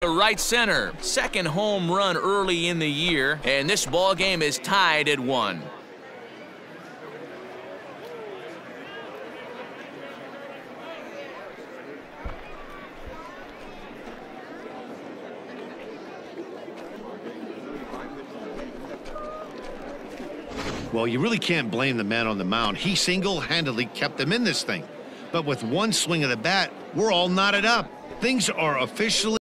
right center. Second home run early in the year, and this ball game is tied at 1. Well, you really can't blame the man on the mound. He single-handedly kept them in this thing. But with one swing of the bat, we're all knotted up. Things are officially